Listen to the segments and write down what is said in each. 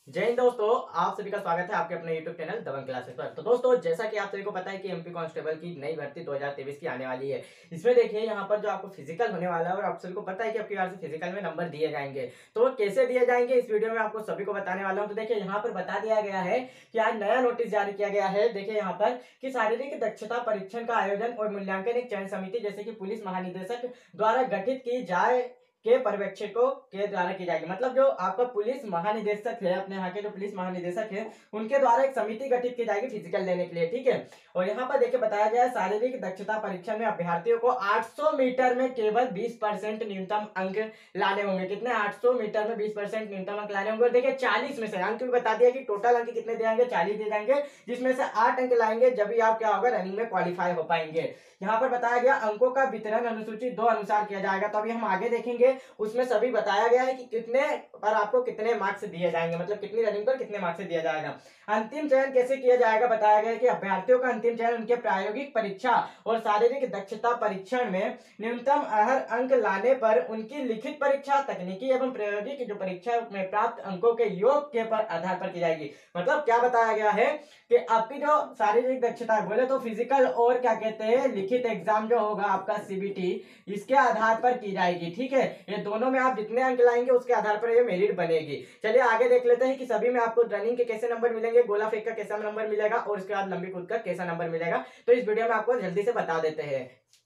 जय हिंद दोस्तों, आप सभी का स्वागत है आपके अपने YouTube चैनल दबंग क्लासेस पर। तो दोस्तों, जैसा कि आप सभी को पता है कि एमपी कांस्टेबल की नई भर्ती 2023 की आने वाली है। इसमें देखिए यहाँ पर जो आपको फिजिकल होने वाला है और आप सभी को पता है कि आपकी बार से फिजिकल में नंबर दिए जाएंगे। तो वो कैसे दिए जाएंगे इस वीडियो में आपको सभी को बताने वाला हूँ। तो देखिए यहाँ पर बता दिया गया है कि आज नया नोटिस जारी किया गया है। देखिए यहाँ पर कि शारीरिक दक्षता परीक्षण का आयोजन और मूल्यांकन एक चयन समिति जैसे कि पुलिस महानिदेशक द्वारा गठित की जाए के पर्यवेक्षकों के द्वारा की जाएगी। मतलब जो आपका पुलिस महानिदेशक है, अपने यहाँ के जो पुलिस महानिदेशक है, उनके द्वारा एक समिति गठित की जाएगी फिजिकल लेने के लिए। ठीक है। और यहाँ पर देखिए बताया गया है शारीरिक दक्षता परीक्षण में अभ्यर्थियों को 800 मीटर में केवल 20% न्यूनतम अंक लाने होंगे। कितने? 800 मीटर में 20% न्यूनतम अंक लाने होंगे। और देखिए 40 में से अंक भी बता दिया कि टोटल अंक कितने दिए जाएंगे, 40 दिए जाएंगे, जिसमें से 8 अंक लाएंगे जब भी आप क्या होगा रनिंग में क्वालिफाई हो पाएंगे। यहाँ पर बताया गया अंकों का वितरण अनुसूची 2 अनुसार किया जाएगा। तो अभी हम आगे देखेंगे, उसमें सभी बताया गया है कि कितने पर आपको कितने मार्क्स दिए जाएंगे, मतलब कितनी रनिंग पर कितने मार्क्स दिया जाएगा। अंतिम चयन कैसे किया जाएगा बताया गया है कि अभ्यर्थियों का अंतिम चयन उनके प्रायोगिक परीक्षा और शारीरिक दक्षता परीक्षण में न्यूनतम हर अंक लाने पर उनकी लिखित परीक्षा, तकनीकी एवं प्रायोगिक जो परीक्षा में प्राप्त अंकों के योग के पर आधार पर की जाएगी। मतलब क्या बताया गया है कि आपकी जो शारीरिक दक्षता है, बोले तो फिजिकल और क्या कहते हैं लिखित एग्जाम जो होगा आपका सीबीटी, इसके आधार पर की जाएगी। ठीक है। ये दोनों में आप जितने अंक लाएंगे उसके आधार पर ये मेरिट बनेगी। चलिए आगे देख लेते हैं कि सभी में आपको रनिंग के कैसे नंबर मिलेंगे, गोला फेंक का कैसा नंबर मिलेगा और उसके बाद लंबी कूद का कैसा नंबर मिलेगा। तो इस वीडियो में आपको जल्दी से बता देते हैं।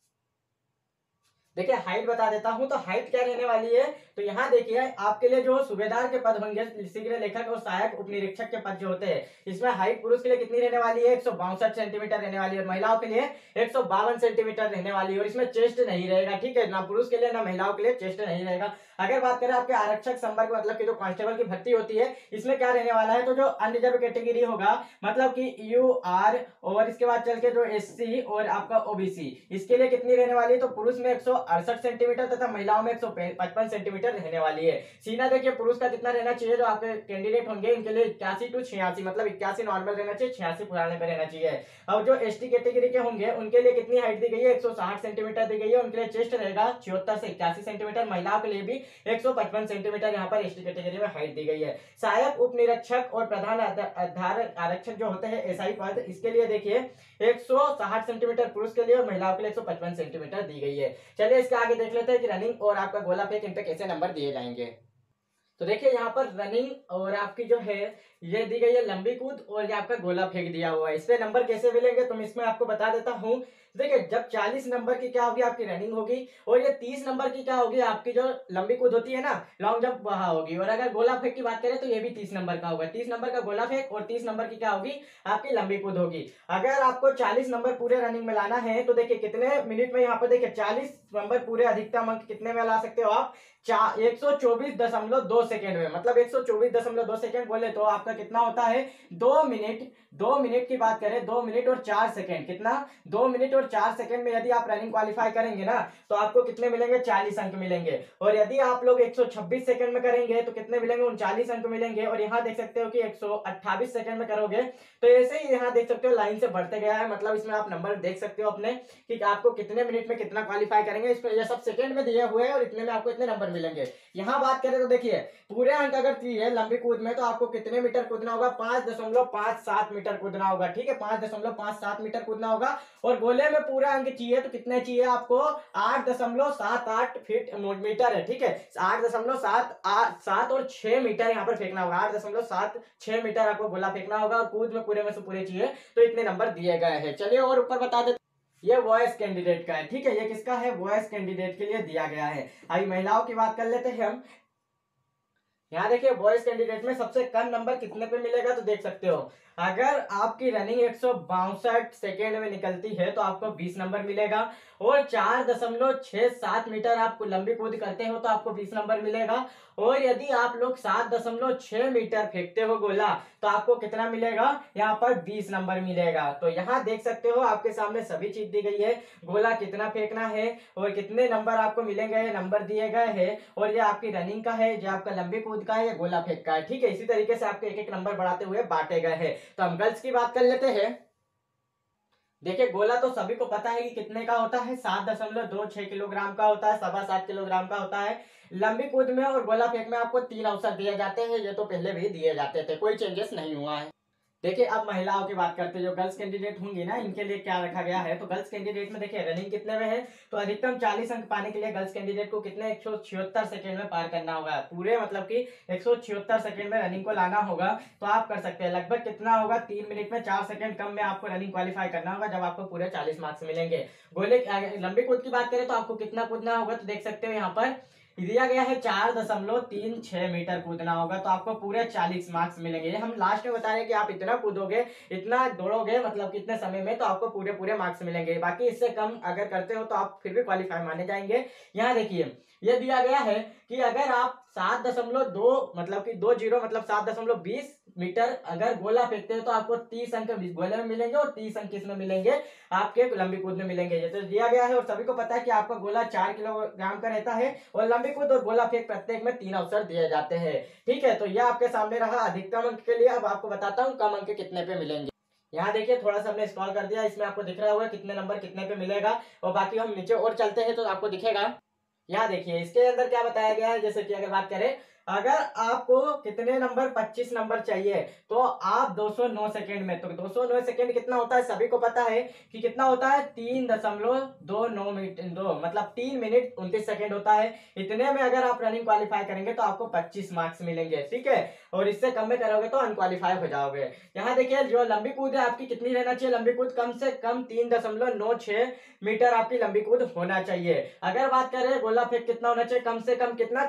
देखिए हाइट बता देता हूं। तो हाइट क्या रहने वाली है, तो यहाँ देखिए आपके लिए जो सूबेदार के पद होंगे, शीघ्र लेखक और सहायक उपनिरीक्षक के पद जो होते हैं, इसमें हाइट पुरुष के लिए कितनी रहने वाली है, 162 सेंटीमीटर रहने वाली है और महिलाओं के लिए 152 सेंटीमीटर रहने वाली है। और इसमें चेस्ट नहीं रहेगा। ठीक है, ना पुरुष के लिए ना महिलाओं के लिए चेस्ट नहीं रहेगा। अगर बात करें आपके आरक्षक संवर्ग मतलब की जो कांस्टेबल की भर्ती होती है, इसमें क्या रहने वाला है, तो जो अनरिजर्व कैटेगरी होगा, मतलब कि यू आर और इसके बाद चल के जो एससी और आपका ओबीसी, इसके लिए कितनी रहने वाली है, तो पुरुष में 168 सेंटीमीटर तथा महिलाओं में 155 सेंटीमीटर रहने वाली है। सीना देखिए पुरुष का कितना रहना चाहिए, जो आपके कैंडिडेट होंगे इनके लिए 81 टू 86, मतलब 81 नॉर्मल रहना चाहिए, 86 पुराने पे रहना चाहिए। अब जो एसटी कैटेगरी के होंगे उनके लिए कितनी हाइट दी गई है, 160 सेंटीमीटर दी गई है। उनके लिए चेस्ट रहेगा 74 से 81 सेंटीमीटर। महिलाओं के लिए भी 155 सेंटीमीटर यहाँ पर एसटी कैटेगरी में हाइट दी गई है। सहायक उप निरीक्षक और प्रधान आरक्षक जो होते हैं एसआई पद, इसके लिए देखिए 160 सेंटीमीटर पुरुष के लिए और महिलाओं के लिए 155 सेंटीमीटर दी गई है। चलिए इसके आगे देख लेते हैं कि रनिंग और आपका गोला फेंक इन पे कैसे नंबर दिए जाएंगे। तो देखिए यहाँ पर रनिंग और आपकी जो है ये दी गई है लंबी कूद और ये आपका गोला फेंक दिया हुआ है। इस पे नंबर कैसे मिलेंगे तो मैं इसमें आपको बता देता हूँ। देखिए जब 40 नंबर की क्या होगी आपकी रनिंग होगी और ये 30 नंबर की क्या होगी आपकी जो लंबी कूद होती है ना, लॉन्ग जंप, वहां होगी। और अगर गोला फेंक की बात करें तो ये भी 30 नंबर का होगा। 30 नंबर का गोला फेंक और 30 नंबर की क्या होगी आपकी लंबी कूद होगी। अगर आपको 40 नंबर पूरे रनिंग में लाना है तो देखिए कितने मिनट में, यहाँ पर देखिए 40 नंबर पूरे अधिकतम अंक कितने में ला सकते हो आप, 124.2 सेकेंड में। मतलब 124.2 सेकेंड बोले तो आपका कितना होता है, 2 मिनट की बात करें 2 मिनट और 4 सेकेंड, कितना 2 मिनट और 4 सेकेंड में यदि आप रनिंग क्वालिफाई करेंगे ना तो आपको कितने मिलेंगे, 40 अंक मिलेंगे। और यदि आप लोग 126 सेकेंड में करेंगे तो कितने मिलेंगे, 39 अंक मिलेंगे। और यहाँ देख सकते हो कि 128 सेकेंड में करोगे तो ऐसे ही यहाँ देख सकते हो लाइन से बढ़ते गया है। मतलब इसमें आप नंबर देख सकते हो अपने कि आपको कितने मिनट में कितना क्वालिफाई करेंगे। इसमें ये सब सेकेंड में दिए हुए हैं और इतने में आपको इतने नंबर मिलेंगे। यहाँ बात करें तो देखिए पूरे अंक अगर चाहिए लंबी कूद में तो आपको कितने मीटर कूदना होगा, 5.57 मीटर कूदना होगा। ठीक है, 5.57 मीटर कूदना होगा। और गोले में पूरा अंक चाहिए तो कितने चाहिए आपको, 8.78 फीट मीटर है। ठीक है, 8.7 और 6 मीटर यहाँ पर फेंकना होगा। 8.76 मीटर आपको गोला फेंकना होगा और कूद में पूरे में से पूरे चाहिए तो इतने नंबर दिए गए हैं। चलिए और ऊपर बता देते, ये वॉइस कैंडिडेट का है। ठीक है, ये किसका है, वॉइस कैंडिडेट के लिए दिया गया है। अभी महिलाओं की बात कर लेते हैं हम। यहाँ देखिए बॉयज कैंडिडेट में सबसे कम नंबर कितने पे मिलेगा तो देख सकते हो, अगर आपकी रनिंग 162 सेकेंड में निकलती है तो आपको 20 नंबर मिलेगा। और 4.67 मीटर आप लंबी कूद करते हो तो आपको 20 नंबर मिलेगा। और यदि आप लोग 7.6 मीटर फेंकते हो गोला तो आपको कितना मिलेगा, यहाँ पर 20 नंबर मिलेगा। तो यहाँ देख सकते हो आपके सामने सभी चीज दी गई है, गोला कितना फेंकना है और कितने नंबर आपको मिलेंगे, नंबर दिए गए हैं। और ये आपकी रनिंग का है, जो आपका लंबी कूद का है, या गोला फेंक का है। ठीक है, इसी तरीके से आपके एक एक नंबर बढ़ाते हुए बांटे गए हैं। तो हम गर्ल्स की बात कर लेते हैं। देखिए गोला तो सभी को पता है कि कितने का होता है, 7.26 किलोग्राम का होता है, 7.25 किलोग्राम का होता है। लंबी कूद में और गोला फेंक में आपको 3 अवसर दिए जाते हैं, ये तो पहले भी दिए जाते थे, कोई चेंजेस नहीं हुआ है। देखिए अब महिलाओं की बात करते हैं, जो गर्ल्स कैंडिडेट होंगी ना, इनके लिए क्या रखा गया है। तो गर्ल्स कैंडिडेट में देखिए रनिंग कितने में है, तो अधिकतम 40 अंक पाने के लिए गर्ल्स कैंडिडेट को कितने 176 सेकंड में पार करना होगा, पूरे मतलब कि 176 सेकंड में रनिंग को लाना होगा। तो आप कर सकते हैं, लगभग कितना होगा, 3 मिनट में 4 सेकंड कम में आपको रनिंग क्वालिफाई करना होगा, जब आपको पूरे 40 मार्क्स मिलेंगे। गोले लंबी कूद की बात करें तो आपको कितना कूदना होगा, तो देख सकते हो यहाँ पर दिया गया है 4.36 मीटर कूदना होगा, तो आपको पूरे 40 मार्क्स मिलेंगे। ये हम लास्ट में बता रहे हैं कि आप इतना कूदोगे, इतना दौड़ोगे, मतलब कितने समय में, तो आपको पूरे पूरे मार्क्स मिलेंगे। बाकी इससे कम अगर करते हो तो आप फिर भी क्वालिफाई माने जाएंगे। यहाँ देखिए ये दिया गया है कि अगर आप 7.2 मतलब कि 20 मतलब 7.20 मीटर अगर गोला फेंकते हो तो आपको 30 अंक गोले में मिलेंगे और 30 अंक किसमें मिलेंगे, आपके लंबी कूद में मिलेंगे। ये तो दिया गया है और सभी को पता है कि आपका गोला 4 किलोग्राम का रहता है और लंबी कूद और गोला फेंक प्रत्येक में 3 अवसर दिए जाते हैं। ठीक है, तो यह आपके सामने रहा अधिकतम अंक के लिए। अब आपको बताता हूँ कम अंक कितने पे मिलेंगे। यहाँ देखिए थोड़ा सा हमने स्क्रॉल कर दिया, इसमें आपको दिख रहा होगा कितने नंबर कितने पे मिलेगा, और बाकी हम नीचे और चलते हैं तो आपको दिखेगा। यहाँ देखिए इसके अंदर क्या बताया गया है, जैसे कि अगर बात करें, अगर आपको कितने नंबर 25 नंबर चाहिए तो आप 209 सेकंड में, तो 209 सेकंड कितना होता है, सभी को पता है कि कितना होता है, 3.29 मिनट, दो मतलब 3 मिनट 29 सेकंड होता है। इतने में अगर आप रनिंग क्वालिफाई करेंगे तो आपको 25 मार्क्स मिलेंगे। ठीक है, और इससे कम में करोगे तो अनक्वालिफाई हो जाओगे। यहाँ देखिए जो लंबी कूद है आपकी कितनी रहना चाहिए, लंबी कूद कम से कम 3.96 मीटर आपकी लंबी कूद होना चाहिए। अगर बात करें गोला फेंक कितना होना चाहिए, कम से कम कितना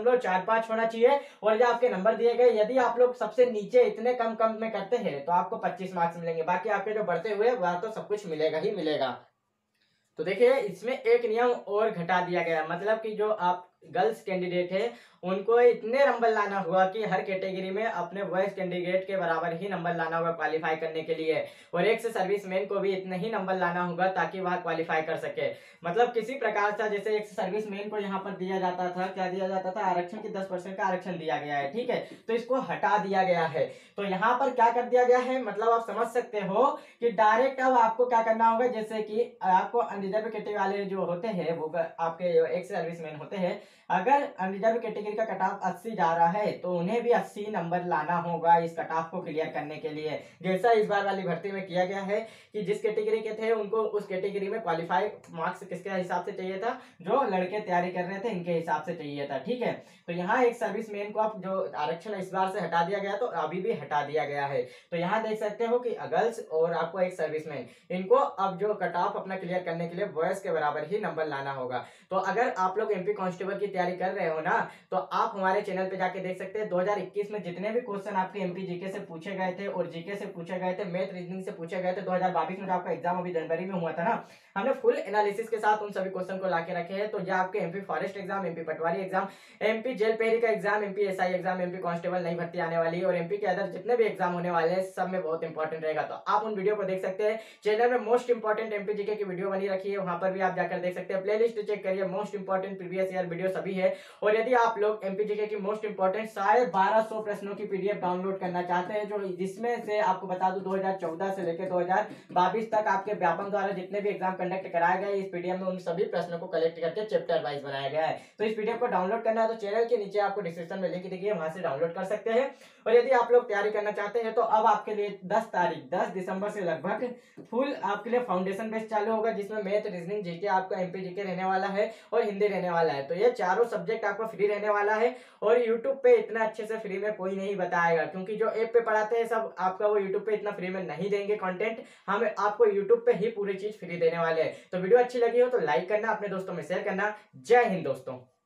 6.45 होना चाहिए, और ये आपके नंबर दिए गए। यदि आप लोग सबसे नीचे इतने कम कम में करते हैं तो आपको 25 मार्क्स मिलेंगे, बाकी आपके जो बढ़ते हुए वह तो सब कुछ मिलेगा ही मिलेगा। तो देखिए इसमें एक नियम और घटा दिया गया, मतलब कि जो आप गर्ल्स कैंडिडेट है उनको इतने नंबर लाना हुआ कि हर कैटेगरी में अपने बॉयज कैंडिडेट के बराबर ही नंबर लाना होगा क्वालिफाई करने के लिए, और एक से सर्विसमैन को भी इतने ही नंबर लाना होगा ताकि वह क्वालिफाई कर सके। मतलब किसी प्रकार से जैसे एक सर्विसमैन को यहाँ पर दिया जाता था, क्या दिया जाता था, आरक्षण की 10% का आरक्षण दिया गया है। ठीक है, तो इसको हटा दिया गया है। तो यहाँ पर क्या कर दिया गया है, मतलब आप समझ सकते हो कि डायरेक्ट अब आपको क्या करना होगा, जैसे कि आपको अनरिजर्व कैटेगरी वाले जो होते हैं वो आपके एक सर्विसमैन होते हैं, अगर अनरिजर्व कैटेगरी का कट ऑफ 80 जा रहा है तो उन्हें भी 80 नंबर लाना होगा इस कट ऑफ को क्लियर करने के लिए। जैसा इस बार वाली भर्ती में किया गया है कि जिस कैटेगरी के थे उनको उस कैटेगरी में क्वालिफाई मार्क्स किसके हिसाब से चाहिए था, जो लड़के तैयारी कर रहे थे इनके हिसाब से चाहिए था। ठीक है, तो यहाँ एक सर्विसमैन को अब जो आरक्षण इस बार से हटा दिया गया तो अभी भी हटा दिया गया है। तो यहाँ देख सकते हो कि गर्ल्स और आपको एक सर्विसमैन, इनको अब जो कट ऑफ अपना क्लियर करने के लिए बॉयज के बराबर ही नंबर लाना होगा। तो अगर आप लोग एमपी कांस्टेबल की तैयारी कर रहे हो ना, तो आप हमारे चैनल पे जाके देख सकते हैं 2021 में जितने भी क्वेश्चन आपके एमपी जीके से पूछे गए थे और जीके से पूछे गए थे, मैथ रीजनिंग से पूछे गए थे, 2022 में जो आपका एग्जाम अभी जनवरी में हुआ था ना, हमने फुल एनालिसिस के साथ उन सभी क्वेश्चन को लाके रखे हैं। तो ये आपके MP forest exam, MP patwari exam, MP jail पेरी का exam, MP SI exam, MP constable नई भर्ती आने वाली है और एमपी के अदर जितने भी एग्जाम होने वाले हैं सब में बहुत इंपॉर्टेंट रहेगा। तो आप उन वीडियो को देख सकते हैं, चैनल में मोस्ट इंपॉर्टेंट एमपी जीके की वीडियो बनी रखी है, वहां पर भी आप जाकर देख सकते हैं। प्लेलिस्ट चेक करिए, most important previous year video सभी है। और यदि आप लोग एमपी जीके की मोस्ट इंपॉर्टेंट 1250 प्रश्नों की पीडीएफ डाउनलोड करना चाहते हैं, जो जिसमें से आपको बता दूं 2014 से लेकर 2022 तक आपके व्यापम द्वारा जितने भी एग्जाम कंडक्ट कराए गए, इस पीडीएफ में उन सभी प्रश्नों को कलेक्ट करके चैप्टर वाइज बनाया गया है। तो इस पीडीएफ को डाउनलोड करना है तो चैनल के नीचे आपको डिस्क्रिप्शन में लिंक दिखिए, वहां से डाउनलोड कर सकते हैं। और यदि आप लोग तैयारी करना चाहते हैं तो अब आपके लिए 10 दिसंबर से लगभग फुल आपके लिए फाउंडेशन बेस चालू होगा, जिसमें मैथ रीजनिंग जीके आपका एमपी जीके रहने वाला है और हिंदी रहने वाला है। तो ये चारों सब्जेक्ट आपको फ्री रहने वाला है और यूट्यूब पे इतना अच्छे से फ्री में कोई नहीं बताएगा, क्योंकि जो ऐप पे पढ़ाते हैं सब आपका वो यूट्यूब पे इतना फ्री में नहीं देंगे कंटेंट, हम आपको यूट्यूब पे ही पूरी चीज फ्री देने वाले हैं। तो वीडियो अच्छी लगी हो तो लाइक करना, अपने दोस्तों में शेयर करना। जय हिंद दोस्तों।